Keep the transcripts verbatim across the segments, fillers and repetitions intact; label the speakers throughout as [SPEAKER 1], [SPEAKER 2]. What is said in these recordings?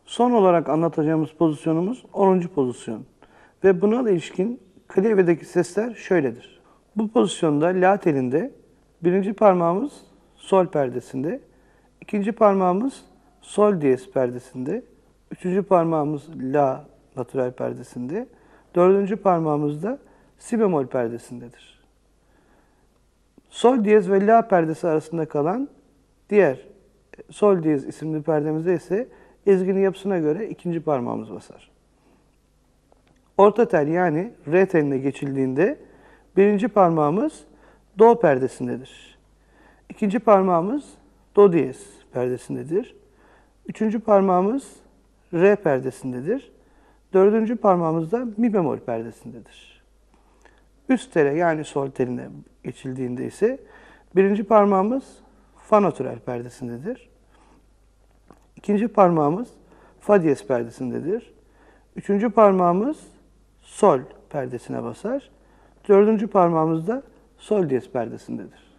[SPEAKER 1] Son olarak anlatacağımız pozisyonumuz onuncu pozisyon. Ve buna ilişkin klavyedeki sesler şöyledir. Bu pozisyonda la telinde birinci parmağımız sol perdesinde, ikinci parmağımız sol diyez perdesinde, üçüncü parmağımız la natürel perdesinde, dördüncü parmağımız da si bemol perdesindedir. Sol diyez ve la perdesi arasında kalan diğer sol diyez isimli perdemizde ise ezginin yapısına göre ikinci parmağımız basar. Orta tel yani re teline geçildiğinde birinci parmağımız do perdesindedir. İkinci parmağımız do diyez perdesindedir. Üçüncü parmağımız re perdesindedir. Dördüncü parmağımız da mi bemol perdesindedir. Üst tele yani sol teline geçildiğinde ise birinci parmağımız fa natürel perdesindedir. İkinci parmağımız fa diyez perdesindedir. Üçüncü parmağımız sol perdesine basar. Dördüncü parmağımız da sol diyez perdesindedir.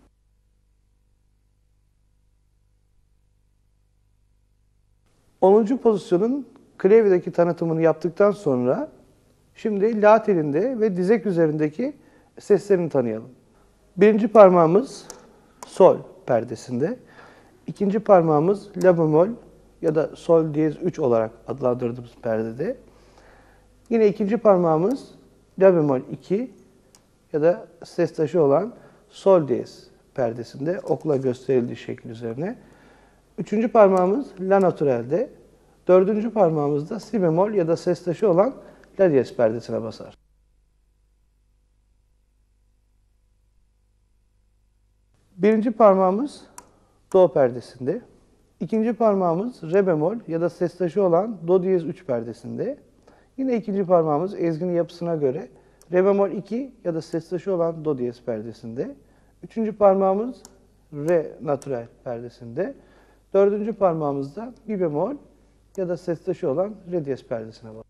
[SPEAKER 1] onuncu pozisyonun klavyedeki tanıtımını yaptıktan sonra şimdi la telinde ve dizek üzerindeki seslerini tanıyalım. Birinci parmağımız sol perdesinde. İkinci parmağımız la bemol ya da sol diyez üç olarak adlandırdığımız perdede. Yine ikinci parmağımız la bemol iki ya da ses taşı olan sol diyez perdesinde okla gösterildiği şekil üzerine. Üçüncü parmağımız la natürelde. Dördüncü parmağımız da si bemol ya da ses taşı olan la diyez perdesine basar. Birinci parmağımız do perdesinde. İkinci parmağımız re bemol ya da ses taşı olan do diyez üç perdesinde. Yine ikinci parmağımız ezginin yapısına göre re bemol iki ya da ses taşı olan do diyez perdesinde. Üçüncü parmağımız re natürel perdesinde. Dördüncü parmağımız da mi bemol ya da ses taşı olan re diyez perdesine basar.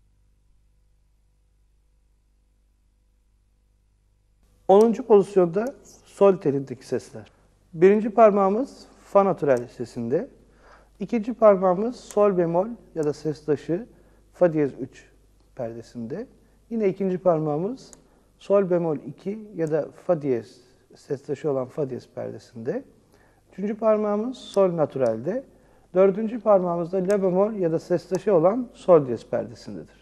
[SPEAKER 1] onuncu pozisyonda sol telindeki sesler. Birinci parmağımız fa natürel sesinde. İkinci parmağımız sol bemol ya da ses taşı fa diyez üç perdesinde. Yine ikinci parmağımız sol bemol iki ya da fa diyez ses taşı olan fa diyez perdesinde. Üçüncü parmağımız sol natürelde. Dördüncü parmağımız da la bemol ya da ses taşı olan sol diyez perdesindedir.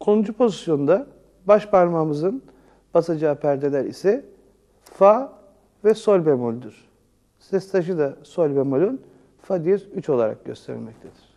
[SPEAKER 1] onuncu pozisyonda baş parmağımızın basacağı perdeler ise fa ve sol bemoldür. Ses taşı da sol bemolün fa diyez üç olarak gösterilmektedir.